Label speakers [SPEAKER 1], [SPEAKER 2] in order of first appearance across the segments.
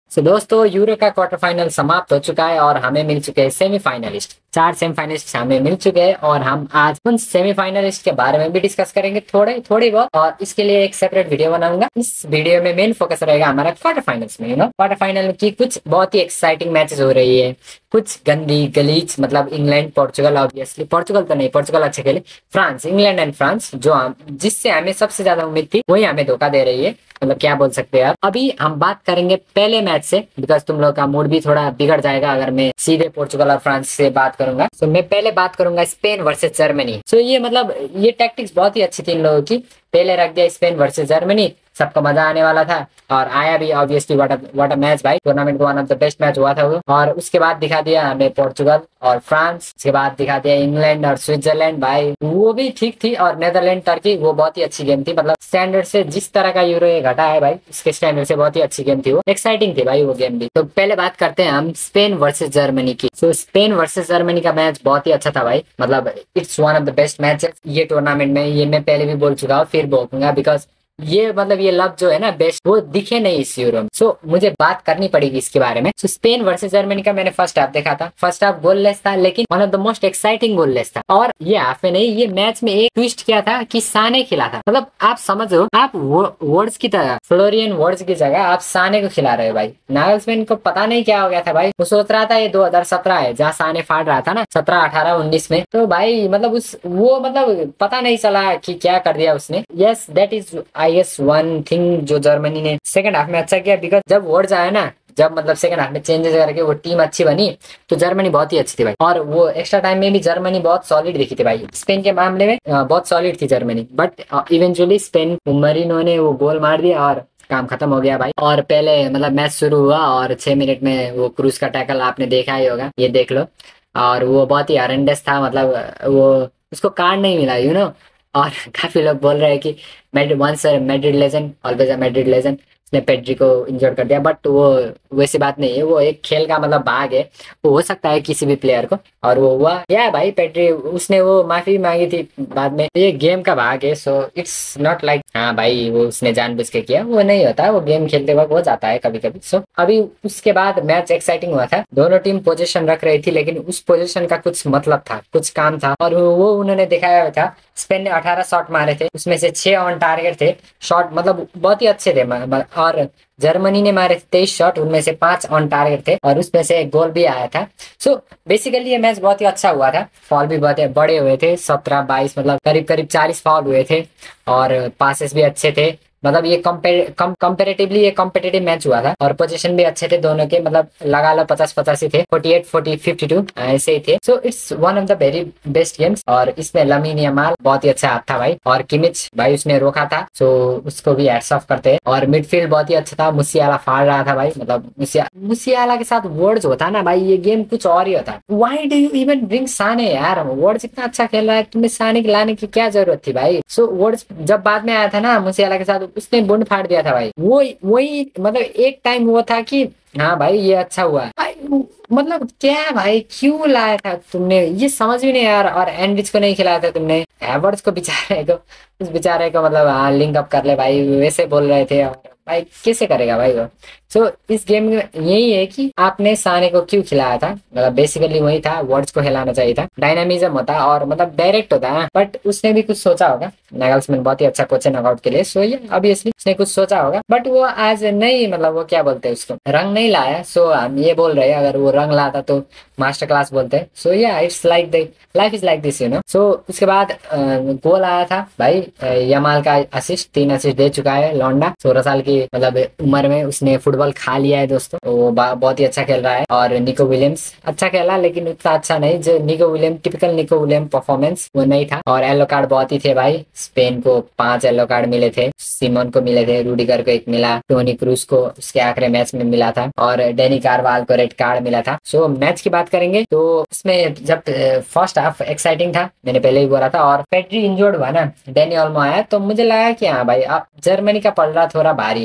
[SPEAKER 1] दोस्तों यूरो का quarter final समाप्त हो चुका है और हमें मिल चुके हैं सेमीफाइनलिस्ट। 4 सेमीफाइनलिस्ट हमें मिल चुके हैं और हम आज उन सेमीफाइनलिस्ट के बारे में भी डिस्कस करेंगे थोड़ी बहुत, और इसके लिए एक सेपरेट वीडियो बनाऊंगा। इस वीडियो में मेन फोकस रहेगा हमारा क्वार्टर फाइनल्स में। क्वार्टर फाइनल की कुछ बहुत ही एक्साइटिंग मैचेस हो रही है, कुछ गंदी गलीच, मतलब इंग्लैंड पोर्चुगल, ऑब्वियसली पोर्चुगल तो नहीं, पोर्चुगल अच्छे खेले, फ्रांस, इंग्लैंड एंड फ्रांस जो जिससे हमें सबसे ज्यादा उम्मीद थी वही हमें धोखा दे रही है। मतलब क्या बोल सकते हैं। अभी हम बात करेंगे पहले मैच से, बिकॉज तुम लोग का मूड भी थोड़ा बिगड़ जाएगा अगर मैं सीधे पोर्चुगल और फ्रांस से बात करूंगा। तो मैं पहले बात करूंगा स्पेन वर्सेस जर्मनी। ये मतलब ये टैक्टिक्स बहुत ही अच्छी थी इन लोगों की। पहले रख दिया स्पेन वर्सेस जर्मनी, सबको मजा आने वाला था और आया भी ऑब्वियसली। व्हाट अ मैच भाई, टूर्नामेंट का one of the best match हुआ था वो। और उसके बाद दिखा दिया हमें पोर्चुगल और फ्रांस, उसके बाद दिखा दिया इंग्लैंड और स्विट्जरलैंड, भाई वो भी ठीक थी। और नेदरलैंड टर्की, वो बहुत ही अच्छी गेम थी। मतलब स्टैंडर्ड से जिस तरह का यूरो ये घटा है भाई, उसके स्टैंडर्ड से बहुत ही अच्छी गेम थी वो, एक्साइटिंग थी भाई वो गेम भी। तो पहले बात करते हैं हम स्पेन वर्सेस जर्मनी की। स्पेन वर्सेस जर्मनी का मैच बहुत ही अच्छा था भाई। मतलब it's one of the best matches ये टूर्नामेंट में। ये मैं पहले भी बोल चुका हूँ, फिर बोलूंगा, बिकॉज ये मतलब ये लव जो है ना बेस्ट, वो दिखे नहीं इस यूरो में। मुझे बात करनी पड़ेगी इसके बारे में। स्पेन वर्सेस जर्मनी का मैंने फर्स्ट हाफ देखा था। फर्स्ट हाफ गोललेस था, लेकिन one of the most exciting goalless था। और ये हाफ में नहीं, ये मैच में एक ट्विस्ट किया था कि साने खिला था। मतलब आप समझ रहे हो, आप वर्ड्स की तरह, फ्लोरियन वर्ड्स की जगह आप साने को खिला रहे हो भाई। नागल्समैन को पता नहीं क्या हो गया था भाई। वो सोच रहा था ये 2017 है जहाँ साने फाड़ रहा था ना, 17, 18, 19 में। तो भाई मतलब वो मतलब पता नहीं चला कि क्या कर दिया उसने। Yes, that is I guess one thing जो जर्मनी ने सेकंड हाफ में अच्छा किया। बिकॉज जब वर्ड्स आया ना, जब मतलब सेकंड हाफ में चेंजेस करके वो टीम अच्छी बनी, तो जर्मनी बहुत ही अच्छी थी भाई। और वो एक्स्ट्रा टाइम में भी जर्मनी बहुत सॉलिड दिखी थी भाई। स्पेन के मामले में बहुत सॉलिड थी Germany, but eventually Spain, Merino ने वो गोल मार दिया और काम खत्म हो गया भाई। और पहले मतलब मैच शुरू हुआ और 6 मिनट में वो क्रूज का टैकल आपने देखा ही होगा, ये देख लो। और वो बहुत ही हॉरेंडस था, मतलब वो उसको कार्ड नहीं मिला और काफी लोग बोल रहे हैं कि once Madrid legend always a Madrid legend, उसने पेड्री को इंजोर कर दिया। बट वो वैसी बात नहीं है, वो एक खेल का मतलब भाग है, वो हो सकता है किसी भी प्लेयर को। और वो हुआ या भाई पेड्री, उसने वो माफी मांगी थी बाद में, ये गेम का भाग है। सो इट्स नॉट लाइक हाँ भाई वो उसने जानबूझ के किया, वो नहीं होता, वो गेम खेलते वक्त हो जाता है कभी कभी। अभी उसके बाद मैच एक्साइटिंग हुआ था। दोनों टीम पोजीशन रख रही थी, लेकिन उस पोजीशन का कुछ मतलब था, कुछ काम था, और वो उन्होंने दिखाया हुआ था। स्पेन ने 18 शॉट मारे थे, उसमें से 6 ऑन टारगेट थे शॉट, मतलब बहुत ही अच्छे थे। और जर्मनी ने मारे 23 शॉट, उनमें से 5 ऑन टारगेट थे और उसमें से एक गोल भी आया था। बेसिकली ये मैच बहुत ही अच्छा हुआ था। फॉल भी बहुत बड़े हुए थे, 17, 22, मतलब करीब करीब 40 फॉल हुए थे और पासेस भी अच्छे थे। मतलब ये कंपेरेटिवली ये कॉम्पिटेटिव मैच हुआ था और पोजीशन भी अच्छे थे दोनों के। मतलब लगा लो 50-50 ही थे, 48, 40, 52 ऐसे ही थे। It's one of the very best games. और इसमें लामिन यामाल बहुत ही अच्छा हाथ था भाई, और किमिच भाई उसने रोका था, उसको भी हैट्स ऑफ करते हैं। और मिडफील्ड बहुत ही अच्छा था, मुसियाला फाड़ रहा था भाई। मतलब मुसियाला के साथ वर्ड्स होता ना भाई, ये गेम कुछ और ही होता। Why do you even bring Sane यार, वर्ड्स इतना अच्छा खेल रहा है, तुम्हें साने के लाने की क्या जरूरत थी भाई। वर्ड्स जब बाद में आया था ना मुसियाला के साथ, उसने बुंड फाड़ दिया था भाई। वही मतलब एक टाइम हुआ था कि हाँ भाई ये अच्छा हुआ भाई। मतलब क्या भाई, क्यों लाया था तुमने, ये समझ भी नहीं यार। और एंड्रिच को नहीं खिलाया था तुमने, एवर्ट्स को बेचारे को, उस बेचारे को मतलब हाँ लिंक अप कर ले भाई, वैसे बोल रहे थे। और भाई कैसे करेगा भाई वो। इस गेम में यही है कि आपने साने को क्यों खिलाया था, मतलब बेसिकली वही था, वर्ड्स को हिलाना चाहिए था। डायनामिज्म होता और मतलब डायरेक्ट होता है, बट उसने भी कुछ सोचा होगा। नागल्समैन बहुत ही अच्छा कोच है नॉकआउट के लिए, ये ऑब्वियसली उसने कुछ सोचा होगा। बट वो आज नहीं, मतलब वो क्या बोलते हैं उसको, रंग नहीं लाया। हम ये बोल रहे हैं अगर वो रंग लाता तो मास्टर क्लास बोलते हैं। It's like the life is like this उसके बाद गोल आया था भाई, यमाल का असिस्ट, 3 असिस्ट दे चुका है लौंडा। 16 साल की मतलब उम्र में उसने फुटबॉल खा लिया है दोस्तों। वो बहुत ही अच्छा खेल रहा है। और निको विलियम्स अच्छा खेला, लेकिन उतना अच्छा नहीं जो Nico William, typical Nico William performance वो नहीं था। और येलो कार्ड बहुत ही थे भाई, स्पेन को 5 येलो कार्ड मिले थे, सिमोन को मिले थे, रूडिगर को 1 मिला, टोनी क्रूज को उसके आखिरी मैच में मिला था, और डेनी कार्वाल को रेड कार्ड मिला था। मैच की बात करेंगे तो उसमें जब फर्स्ट हाफ एक्साइटिंग था, मैंने पहले ही बोला था। और पेड्री इंजर्ड हुआ ना, डेनी ऑल्मो आया, तो मुझे लगा कि हाँ भाई अब जर्मनी का पलड़ा थोड़ा भारी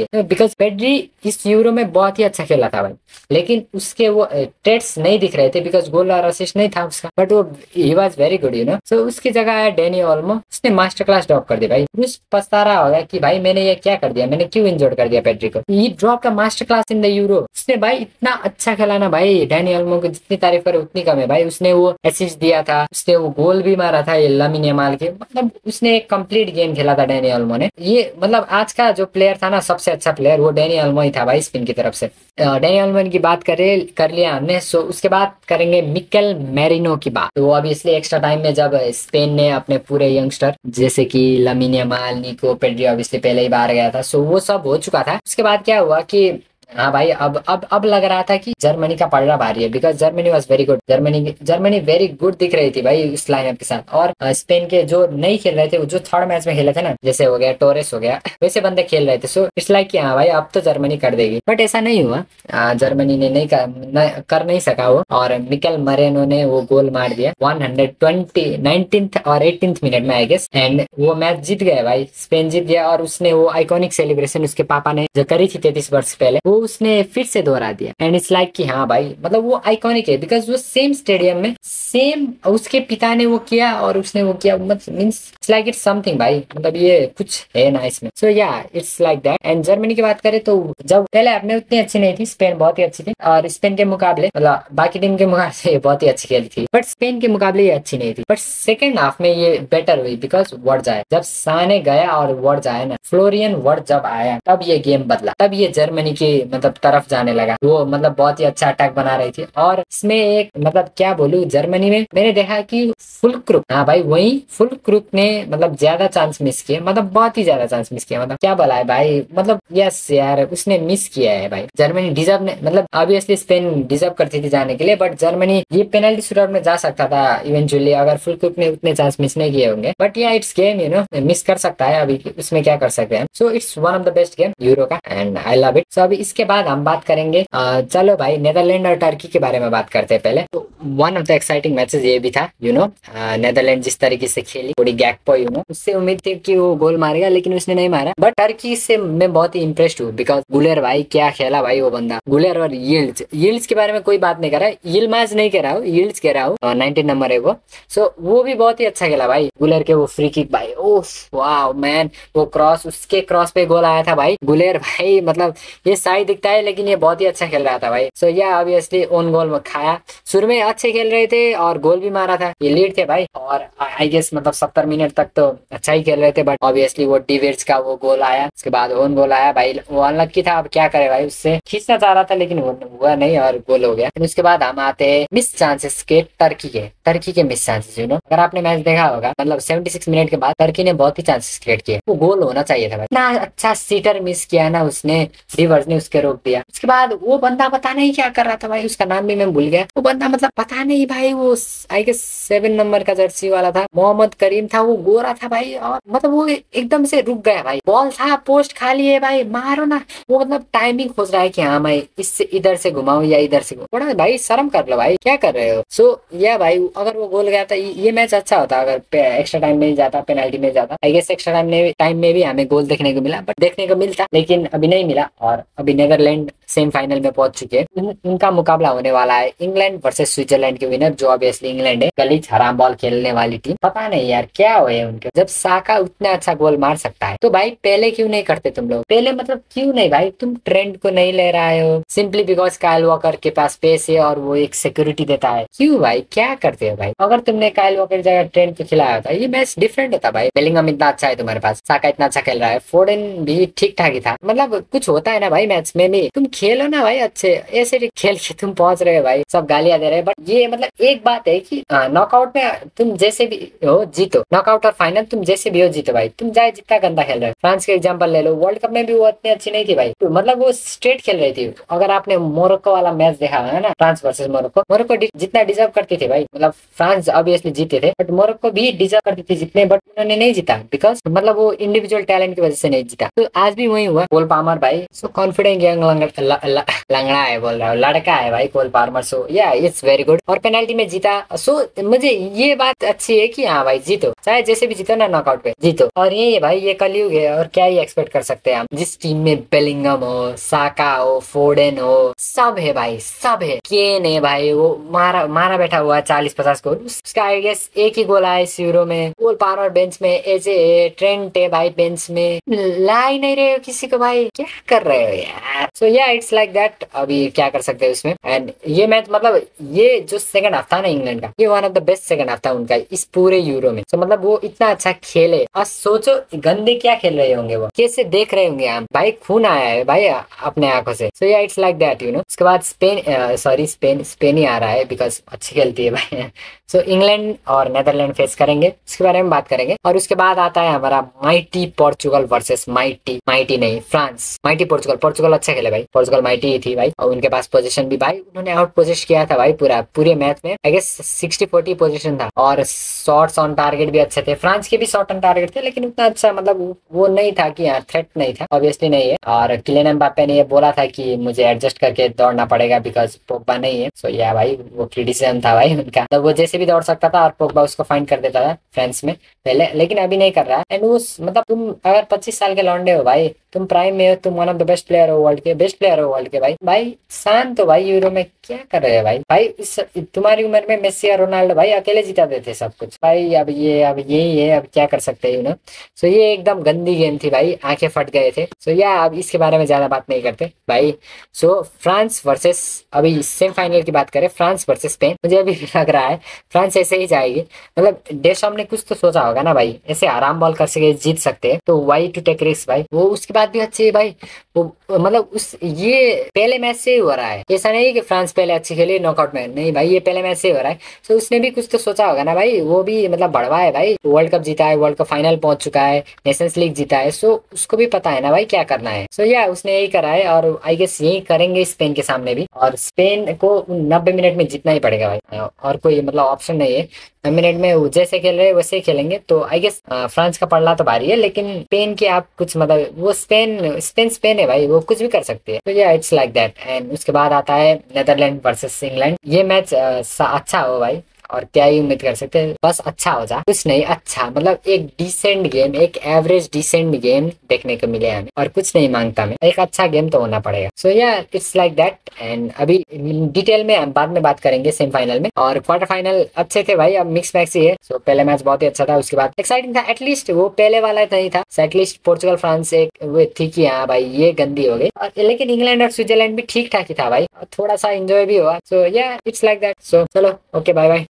[SPEAKER 1] लिए, बिकॉज पेड्री इस यूरो में बहुत ही अच्छा खेला था भाई, लेकिन उसके वो ट्रेड्स नहीं दिख रहे थे बिकॉज गोल और असिस्ट नहीं था उसका, बट वो ही was very good you know. So उसकी जगह आया डेनी ओल्मो, उसने मास्टर क्लास ड्रॉप कर दी भाई। ब्रूस पछता रहा होगा कि भाई मैंने ये क्या कर दिया, मैंने क्यों इंजोर्ड कर दिया पेड्री को। ये ड्रॉप का master class in the Euro. उसने भाई इतना अच्छा खेला ना भाई, डेनी ओल्मो को जितनी तारीफ करे उतनी कम है भाई। उसने वो असिस्ट दिया था, उसने वो गोल भी मारा था ये लामिन यमाल के, मतलब उसने एक कंप्लीट गेम खेला था डेनी ओल्मो ने। ये मतलब आज का जो प्लेयर था ना सबसे अच्छा प्लेयर वो डेनी ओल्मो ही था भाई स्पेन की तरफ से। डेनी ओल्मो की बात कर लिया हमने, सो उसके बाद करेंगे मिकेल मैरिनो की बात। तो अभी इसलिए एक्स्ट्रा टाइम में जब स्पेन ने अपने पूरे यंगस्टर जैसे कि लामिन यमाल, निको, पेड्री ऑब्वियसली पहले ही बाहर गया था, सो वो सब हो चुका था। उसके बाद क्या हुआ कि हाँ भाई अब लग रहा था कि जर्मनी का पलड़ा भारी है, because Germany was very good. Germany very good दिख रही थी भाई उस लाइनअप के साथ। और स्पेन के जो नहीं खेल रहे थे, जो थर्ड मैच में खेले थे ना, जैसे हो गया टोरेस हो गया, वैसे बंदे खेल रहे थे। सो इट्स लाइक कि हाँ भाई अब तो जर्मनी कर देगी, बट ऐसा नहीं हुआ। जर्मनी ने नहीं कर नहीं सका वो, और मिकेल मरेनो ने वो गोल मार दिया 120 19th और 18th मिनट में आई गेस, एंड वो मैच जीत गया भाई, स्पेन जीत गया। और उसने वो आइकॉनिक सेलिब्रेशन उसके पापा ने जो करी थी 33 वर्ष पहले, वो उसने फिर से दोहरा दिया। एंड इट्स लाइक कि हाँ भाई मतलब वो आइकॉनिक है, बिकॉज वो सेम स्टेडियम में सेम उसके पिता ने वो किया और उसने वो किया, मतलब means it's like it's something भाई, मतलब ये कुछ है ना इसमें। So yeah it's like that. And Germany की बात करें तो जब पहले अपने उतनी अच्छी नहीं थी, स्पेन बहुत ही अच्छी थी, और स्पेन के मुकाबले मतलब बाकी टीम के मुकाबले बहुत ही अच्छी खेली थी, बट स्पेन के मुकाबले ये अच्छी नहीं थी। बट सेकेंड हाफ में ये बेटर हुई बिकॉज वर्ड जाए, जब साने गया और वर्ड जाए ना, फ्लोरियन वर्ड जब आया तब ये गेम बदला, तब ये जर्मनी की मतलब तरफ जाने लगा। वो मतलब बहुत ही अच्छा अटैक बना रही थी। और इसमें एक मतलब क्या बोलूं, जर्मनी में मैंने देखा कि फुलक्रुक, हाँ भाई वही फुलक्रुक ने मतलब ज्यादा चांस मिस किए, मतलब बहुत ही ज्यादा चांस मिस किया, मतलब क्या बोला है भाई, मतलब यस यार उसने मिस किया है भाई। जर्मनी डिजर्व ने, मतलब ऑब्वियसली स्पेन डिजर्व करती थी जाने के लिए, बट जर्मनी ये पेनल्टी शूटआउट में जा सकता था इवेंचुअली अगर फुलक्रुक ने उतने चांस मिस नहीं किए होंगे। But yeah it's game you know, miss कर सकता है, अभी उसमें क्या कर सकते हैं। So it's one of the best game Euro का and I love it. So अभी इसके बाद हम बात करेंगे चलो भाई नेदरलैंड और टर्की के बारे में बात करते हैं पहले। तो one of the exciting matches ये भी था यू नो, नेदरलैंड जिस तरीके से खेली, थोड़ी गैकपो यू नो, उससे उम्मीद थी कि वो गोल मारेगा लेकिन उसने नहीं मारा। बट टर्की से मैं बहुत ही इंप्रेस्ड हूँ बिकॉज गुलेर भाई क्या खेला भाई वो बंदा, गुलेर। और यील्ड्स के बारे में कोई बात नहीं कर रहा है, यील्माज नहीं कह रहा हूँ, यील्ड्स कह रहा हूँ, 19 नंबर है वो। सो वो भी बहुत ही अच्छा खेला भाई गुलेर के, वो फ्री किक भाई, ओह वाओ मैन, वो क्रॉस, उसके क्रॉस पे गोल आया था भाई। गुलेर भाई मतलब ये साइड दिखता है लेकिन ये बहुत ही अच्छा खेल रहा था भाई। सो या ऑब्वियसली ओन गोल में खाया, शुरू में अच्छे खेल रहे थे और गोल भी मारा था, ये लीड थे भाई। और आई गेस मतलब 70 मिनट तक तो अच्छा ही खेल रहे थे, बट ऑब्वियसली वो डिविट्स का वो गोल आया, उसके बाद ओन गोल आया भाई, वो अनलकी था, अब क्या करे भाई, उससे खींचना चाह रहा था लेकिन वो हुआ नहीं और गोल हो गया। फिर उसके बाद हम आते हैं मिस चांसेस के, टर्की के मिस चांसेस यू नो। अगर आपने मैच देखा होगा मतलब 76 मिनट के बाद टर्की ने बहुत ही चांसेस क्रिएट किए, वो गोल होना चाहिए था भाई। इतना अच्छा सीटर मिस किया ना उसने, रिवर्स ने उसके रोक दिया। उसके बाद वो बंदा पता नहीं क्या कर रहा था भाई, उसका नाम भी मैं भूल गया, वो बंदा मतलब पता नहीं भाई, वो आई गेस 7 नंबर का जर्सी वाला था, मोहम्मद करीम था, वो गोरा था भाई, और मतलब वो एकदम से रुक गया भाई, बॉल था पोस्ट खाली है भाई, मारो ना। वो मतलब टाइमिंग खोज रहा है कि हाँ मैं इससे इधर से घुमाऊं या इधर से घुमाऊं, थोड़ा भाई शर्म कर लो भाई, क्या कर रहे हो। सो या भाई अगर वो गोल गया था ये मैच अच्छा होता अगर एक्स्ट्रा टाइम में जाता, पेनल्टी में जाता। आई गेस एक्स्ट्रा टाइम में भी हमें गोल देखने को मिला, बट देखने को मिलता लेकिन अभी नहीं मिला। और अभी नेदरलैंड सेमीफाइनल में पहुंच चुके हैं, उनका मुकाबला होने वाला है इंग्लैंड वर्सेस स्विट्जरलैंड के विनर, जो ऑब्वियसली इंग्लैंड है, गलीच हराम बॉल खेलने वाली टीम। पता नहीं यार क्या हुए उनके, जब साका उतना अच्छा गोल मार सकता है तो भाई पहले क्यों नहीं करते तुम लोग, पहले मतलब क्यों नहीं भाई, तुम ट्रेंड को नहीं ले रहे हो सिंपली बिकॉज काइल वॉकर के पास पेस है और वो एक सिक्योरिटी देता है, क्यों भाई क्या करते हो भाई। अगर तुमने काइल वॉकर की जगह ट्रेंड को खिलाया था ये मैच डिफरेंट होता भाई। बेलिंगम इतना अच्छा है तुम्हारे पास, साका इतना अच्छा खेल रहा है, फोर्डन भी ठीक ठाक ही था, मतलब कुछ होता है ना भाई मैच में भी, तुम खेलो ना भाई अच्छे, ऐसे खेल के तुम पहुंच रहे हो भाई, सब गालियां दे रहे हैं। बट ये मतलब एक बात है कि नॉकआउट में तुम जैसे भी हो जीतो, नॉकआउट और फाइनल तुम जैसे भी हो जीतो भाई, तुम चाहे जितना गंदा खेल रहे हो। फ्रांस के एग्जांपल ले लो, वर्ल्ड कप में भी वो इतनी अच्छी नहीं थी भाई, तो मतलब वो स्ट्रेट खेल रही थी। अगर आपने मोरक्को वाला मैच देखा है ना, फ्रांस वर्सेस मोरक्को जितना डिजर्व करती थी भाई, मतलब फ्रांस ऑब्वियसली जीते थे बट मोरक्को भी डिजर्व करती थी जितने, बट उन्होंने नहीं जीता बिकॉज मतलब वो इंडिविजुअल टैलेंट की वजह से नहीं जीता। तो आज भी वही हुआ, कोल पामर भाई सो कॉन्फिडेंट यंग लंगड़ा है बोल रहा हूँ, लड़का है भाई कोल Palmer. So yeah it's very good और पेनल्टी में जीता। सो मुझे ये बात अच्छी है कि हाँ भाई जीतो, चाहे जैसे भी जीतो ना, नॉकआउट पे जीतो। और ये है भाई, ये कलयुग है और क्या ही एक्सपेक्ट कर सकते हैं हम। जिस टीम में बेलिंगम हो, साका हो, फोर्डन हो, सब है भाई, सब है। केन है भाई, वो मारा मारा बैठा हुआ है 40-50 गोल, उसका आई गेस एक ही गोल आया इस यूरो में। कोल पार्मर बेंच में, एजे है, ट्रेंट है भाई बेंच में, ला ही नहीं रहे हो किसी को भाई, क्या कर रहे हो यार। सो या इट्स लाइक दैट, अभी क्या कर सकते हैं उसमें। एंड ये मैच मतलब ये जो सेकंड हाफ था ना इंग्लैंड का, ये one of the best second half था उनका इस पूरे यूरो में। तो मतलब वो इतना अच्छा खेले और सोचो गंदे क्या खेल रहे होंगे, वो कैसे देख रहे होंगे हम भाई, खून आया है भाई अपने आंखों से। So yeah it's like that you know. उसके बाद स्पेन ही आ रहा है बिकॉज अच्छी खेलती है भाई। सो इंग्लैंड और नेदरलैंड फेस करेंगे, उसके बारे में बात करेंगे। और उसके बाद आता है हमारा माइटी पोर्चुगल वर्सेस माइटी नहीं फ्रांस। माइटी पोर्चुगल अच्छा खेले भाई, पोर्चुगल माइटी ही थी भाई। और उनके पास पोजीशन भी भाई, उन्होंने आउट पोजिशन किया था भाई पूरे मैच में। आई गेस 60-40 पोजीशन था और शॉट्स ऑन टारगेट भी अच्छे थे। फ्रांस के भी शॉट ऑन टारगेट थे, लेकिन उतना अच्छा मतलब वो नहीं था कि यार थ्रेट नहीं था, ऑब्वियसली नहीं है। और किलियन एम्बाप्पे ने ये बोला था कि मुझे एडजस्ट करके दौड़ना पड़ेगा बिकॉज पोग्बा नहीं है। सो या भाई वो क्रिटिसिज्म था भाई उनका, तो वो जैसे भी दौड़ सकता था और पोग्बा उसको फाइंड कर देता था फ्रांस में पहले, लेकिन अभी नहीं कर रहा है। एंड वो मतलब तुम अगर 25 साल के लौंडे हो भाई, तुम प्राइम में हो, तुम one of the best player हो वर्ल्ड के, बेस्ट प्लेयर हो वर्ल्ड के भाई शांत हो भाई। यूरो में क्या कर रहे हैं भाई इस तुम्हारी उम्र में मेसी और रोनाल्डो भाई अकेले जिता देते सब कुछ भाई। अब यही है, अब क्या कर सकते हैं यू नो। सो ये एकदम गंदी गेम थी भाई, आंखें फट गए थे। सो या अब इसके बारे में ज्यादा बात नहीं करते भाई। सो फ्रांस वर्सेस, अभी सेमीफाइनल की बात करें, फ्रांस वर्सेस स्पेन, मुझे अभी लग रहा है फ्रांस ऐसे ही जाएगी। मतलब डेशम ने कुछ तो सोचा होगा ना भाई, ऐसे आराम बॉल कर सके जीत सकते हैं, तो वाई टू टेक रिस्क भाई। वो उसके बाद भी अच्छे है भाई, वो मतलब उस ये पहले मैच से ही हो रहा है, ऐसा नहीं कि फ्रांस पहले अच्छी खेली नॉकआउट में, नहीं भाई ये पहले मैच से ही हो रहा है। तो उसने भी कुछ तो सोचा होगा ना भाई, वो भी मतलब बढ़वा है भाई, वर्ल्ड कप जीता है, वर्ल्ड कप फाइनल पहुंच चुका है, नेशंस लीग जीता है। सो उसको भी पता है ना भाई क्या करना है। सो या उसने यही करा है और आई गेस यही करेंगे स्पेन के सामने भी। और स्पेन को 90 मिनट में जीतना ही पड़ेगा भाई, और कोई मतलब ऑप्शन नहीं है। मिनट में वो जैसे खेल रहे हैं वैसे ही खेलेंगे। तो आई गेस फ्रांस का पड़ला तो भारी है, लेकिन स्पेन की आप कुछ मतलब वो स्पेन है भाई, वो कुछ भी कर सकती है। तो या इट्स लाइक दैट। एंड उसके बाद आता है नेदरलैंड वर्सेस इंग्लैंड। ये मैच अच्छा हो भाई, और क्या ही उम्मीद कर सकते हैं, बस अच्छा हो जा, कुछ नहीं, अच्छा मतलब एक डिसेंट गेम, एक एवरेज डिसेंट गेम देखने को मिले हमें, और कुछ नहीं मांगता मैं, एक अच्छा गेम तो होना पड़ेगा। So yeah it's like that. And अभी डिटेल में हम बाद में बात करेंगे सेमीफाइनल में। और क्वार्टर फाइनल अच्छे थे भाई, अब मिक्स मैच ही है। सो पहले मैच बहुत ही अच्छा था, उसके बाद एक्साइटिंग था, एटलीस्ट वो पहले वाला नहीं था। एटलीस्ट पोर्चुगल फ्रांस एक वो थी कि हाँ भाई ये गंदी हो गई, लेकिन इंग्लैंड और स्विट्जरलैंड भी ठीक ठाक ही था भाई, थोड़ा सा एंजॉय भी हुआ। सो या इट्स लाइक दैट। सो चलो ओके, बाय बाय।